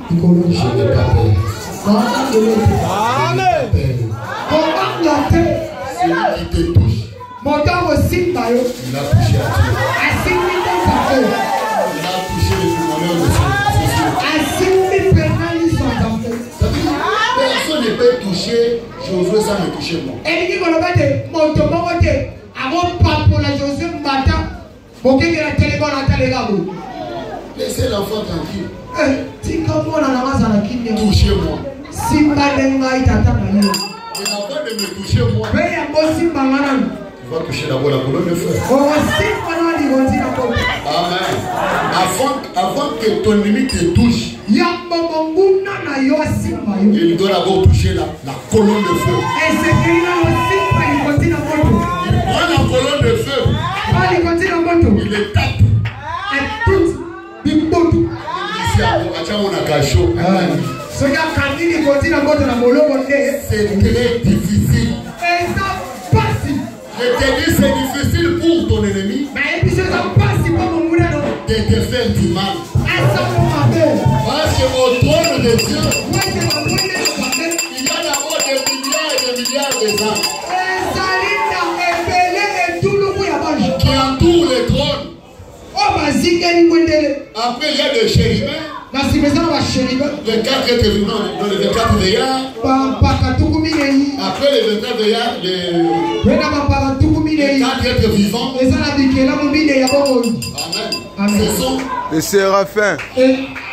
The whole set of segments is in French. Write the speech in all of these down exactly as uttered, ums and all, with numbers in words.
Je n'ai pas peur. Amen. Celui qui te touche, il a touché à Dieu. Il a touché le bonheur de son personne ne peut toucher Josué sans me toucher moi. Laissez l'enfant tranquille. Touchez-moi. Et avant de me toucher moi, tu vas toucher d'abord la colonne de feu. Amen. Avant, avant que ton ennemi te touche, il doit d'abord toucher la, la colonne de feu. Il prend la colonne de feu. Il le tape. C'est très difficile. Je te dis, c'est difficile pour ton ennemi de te faire du mal. Parce qu'au trône de Dieu, il y a d'abord des milliards et des milliards de gens qui entourent le trône. Après, il y a des chérubins. Les quatre êtres vivants, dans les vingt-quatre veillards. Après les vingt-quatre veillards, les quatre êtres vivants. Amen. Ce sont les séraphins. Les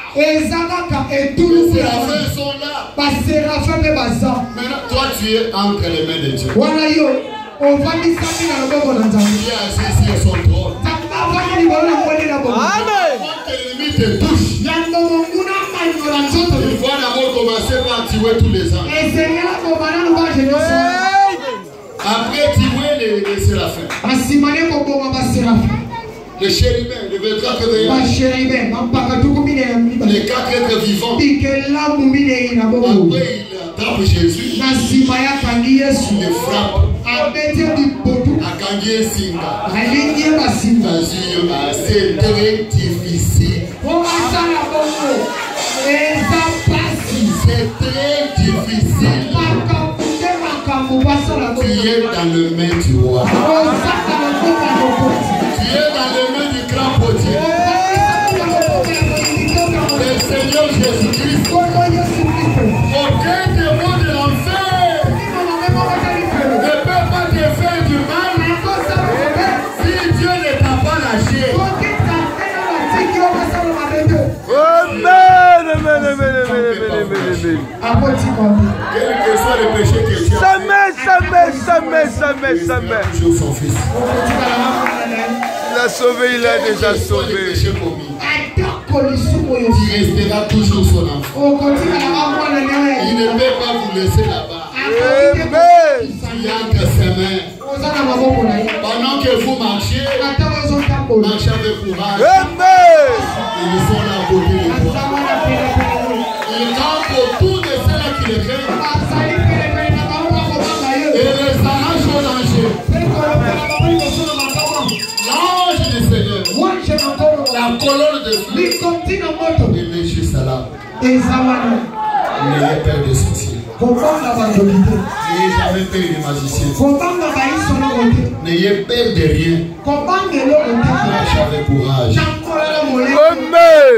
séraphins sont là. Maintenant, toi, tu es entre les mains de Dieu. Il est assis sur son trône. Amen. Quand l'ennemi te touche, il faut d'abord commencer par tuer tous les anges. Après tuer les, les séraphins. Les chérubins, les vingt-quatre veillards. Les quatre êtres vivants. Après, il tape Jésus. Il le frappe. Akangie Singa. C'est très difficile. C'est très difficile. Tu es dans le main du roi. Tu es dans le main du grand potier. Le Seigneur Jésus-Christ. Aucun démon de l'enfer ne peut pas te faire du mal si Dieu ne t'a pas lâché. Amen, amen, amen, amen, amen. Quel que soit le péché que tu as fait, Jamais, jamais, jamais, jamais. toujours son fils. Il a sauvé, il a déjà sauvé. Il restera toujours son enfant. Il ne peut pas vous laisser là-bas. Amen. Il y a entre ses mains. Pendant que vous marchez, marchez avec courage. Amen. Ils sont là à côté de toi. Il campe autour de ceux-là qui les craignent. Et les arrache au danger. L'ange du Seigneur, la colonne de feu, il est juste là. N'ayez peur des sorciers. N'ayez jamais peur des magiciens. N'ayez peur de rien. Marchez avec courage. Amen.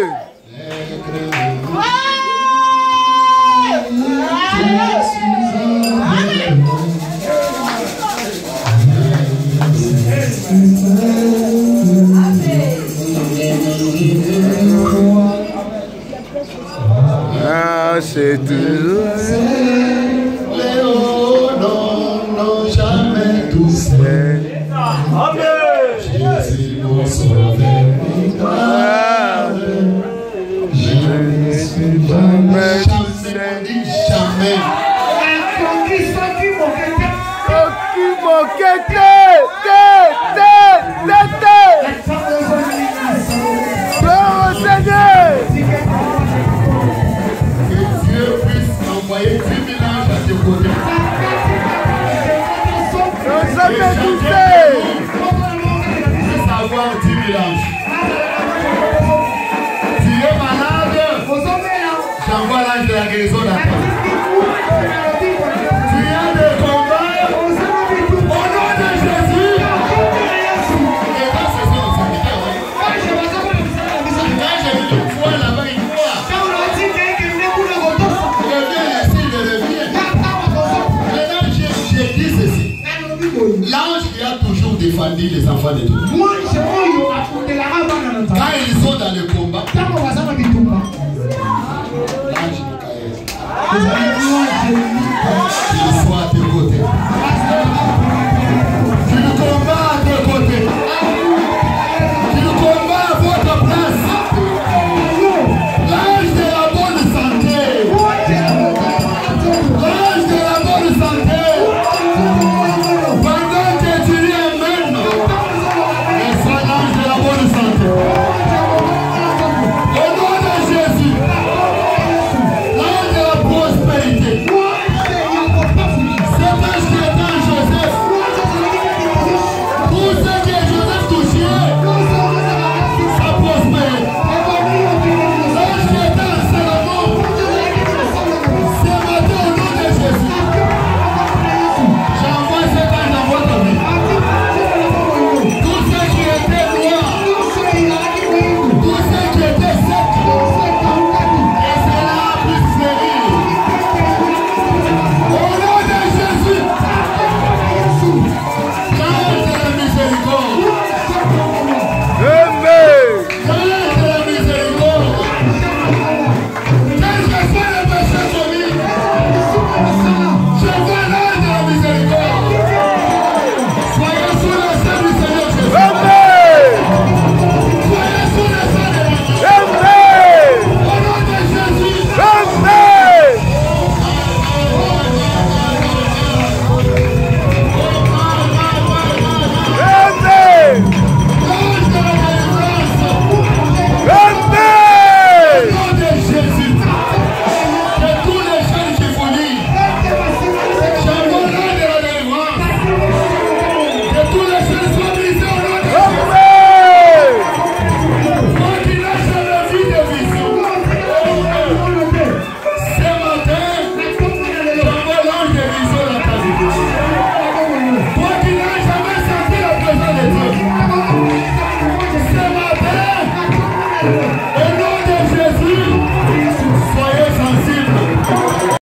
Ah, c'est tout. Les hauts n'ont jamais tout fait. Jésus mon sauveur, victoire. Je ne suis jamais, jamais, jamais. Que Dieu puisse envoyer dix mille anges à tes côtés. Savoir dix mille anges. Tu es malade, L'ange qui a toujours défendu les enfants de Dieu. Quand ils sont dans le combat,